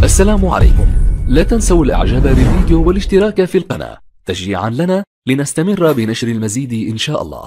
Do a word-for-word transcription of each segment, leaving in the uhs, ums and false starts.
السلام عليكم. لا تنسوا الاعجاب بالفيديو والاشتراك في القناة تشجيعا لنا لنستمر بنشر المزيد ان شاء الله.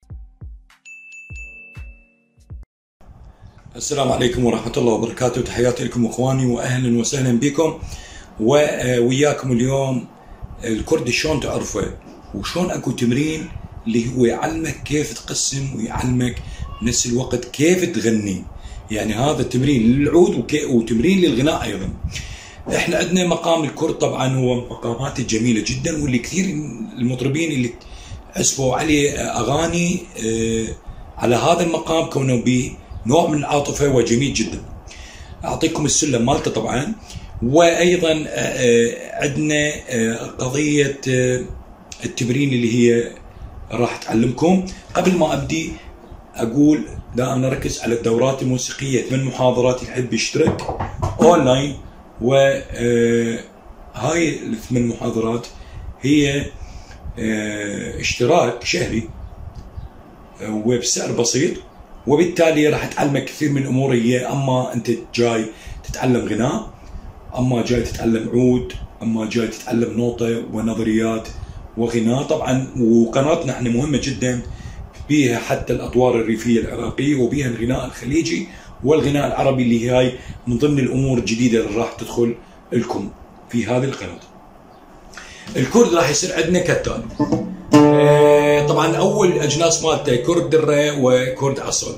السلام عليكم ورحمة الله وبركاته. تحياتي لكم اخواني واهلا وسهلا بكم ووياكم اليوم الكردي شلون تعرفه وشلون اكو تمرين اللي هو يعلمك كيف تقسم ويعلمك بنفس الوقت كيف تغني. يعني هذا التمرين للعود وتمرين للغناء ايضا. احنا عندنا مقام الكرد طبعا هو مقامات جميله جدا واللي كثير المطربين اللي عزفوا عليه اغاني على هذا المقام كونه به نوع من العاطفه وجميل جدا. اعطيكم السلم مالته طبعا. وايضا عندنا قضيه التمرين اللي هي راح تعلمكم. قبل ما ابدي اقول دائما نركز على الدورات الموسيقيه، ثمان محاضرات يحب يشترك اونلاين، وهاي الثمان محاضرات هي اشتراك شهري وبسعر بسيط، وبالتالي راح تعلمك كثير من الامور. هي اما انت جاي تتعلم غناء، اما جاي تتعلم عود، اما جاي تتعلم نوطه ونظريات وغناء طبعا. وقناتنا احنا مهمه جدا، بيها حتى الاطوار الريفيه العراقيه وبيها الغناء الخليجي والغناء العربي اللي هاي من ضمن الامور الجديده اللي راح تدخل لكم في هذه القناه. الكرد راح يصير عندنا كالتالي. آه طبعا اول اجناس مالته كرد دره وكرد عصر.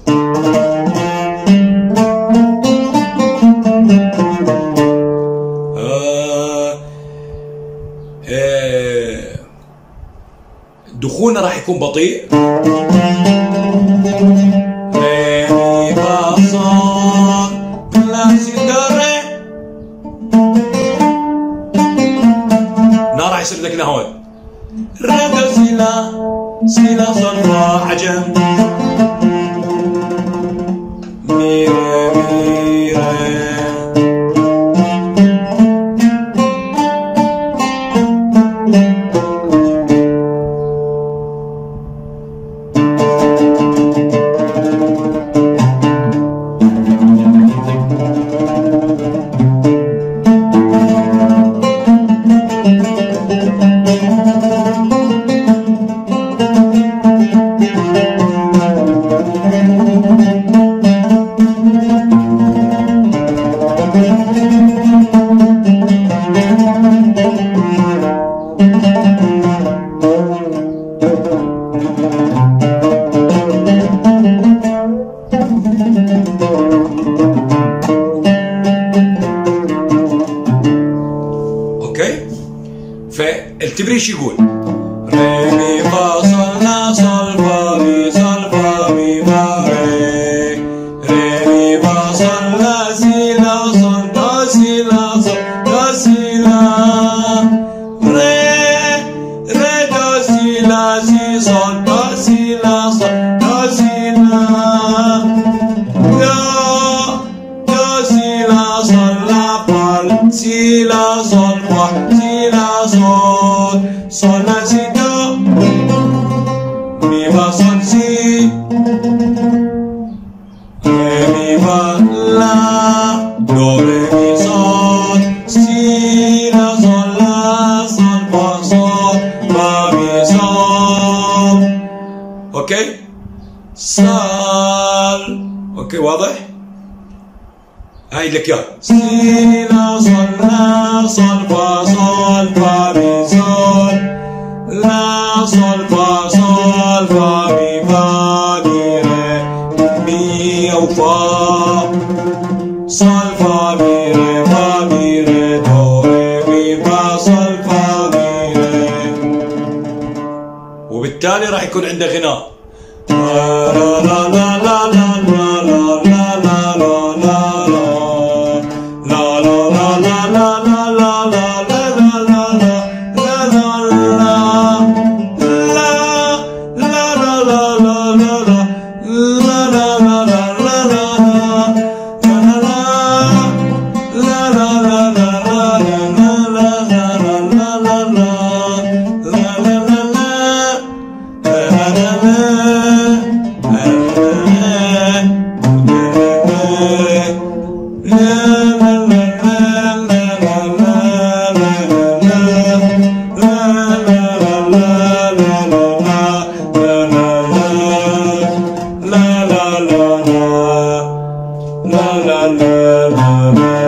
آه آه دخولنا راح يكون بطيء. نا راح يصير لك هون رد سيلا سيلا صلفا عجم ميرا ميرا. فالتمرين شو يقول؟ ري مي فا صول لا صول فا مي صول فا مي فا ري ري مي فا صول لا سي لا صول فا سي لا صول فا سي لا ري ري دو سي لا سي صول فا سي لا صول فا سي لا دو دو سي لا صول لا فا سي لا صول فا سي لا صول صول لا سي دو مي فا صول سي ري مي فا لا دو ري مي صول سي لا صول لا صول فا صول فا مي صول. اوكي صال. اوكي واضح؟ هاي لك يا سي لا صول لا صول فا صول فا مي صول لا صول فا صول فا مي فا مي ري مي او فا صول فا مي ري فا مي ري دو ري مي فا صول فا مي ري. وبالتالي راح يكون عنده غناء لا لا لا لا لا لا لا لا لا لا la la la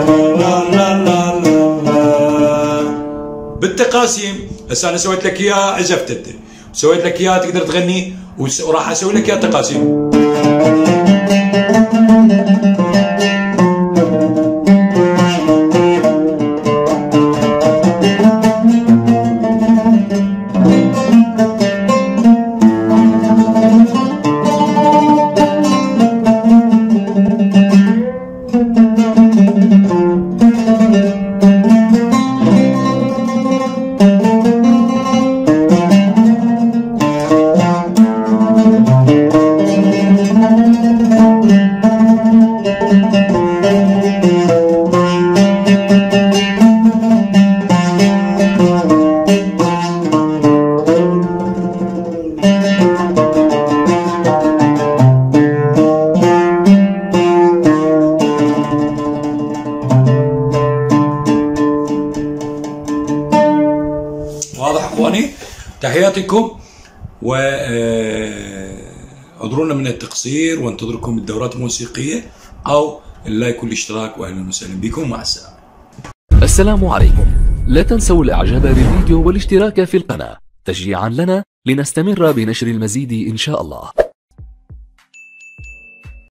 بالتقاسيم. هسه انا سويت لك اياه عزفت انت، سويت لك اياه تقدر تغني، وراح اسوي لك اياه تقاسيم. واضح اخواني؟ تحياتكم، وانظرونا من التقصير، وانتظركم الدورات الموسيقيه او اللايك والاشتراك، واهلا وسهلا بكم، مع السلامه. السلام عليكم. لا تنسوا الاعجاب بالفيديو والاشتراك في القناة تشجيعا لنا لنستمر بنشر المزيد ان شاء الله.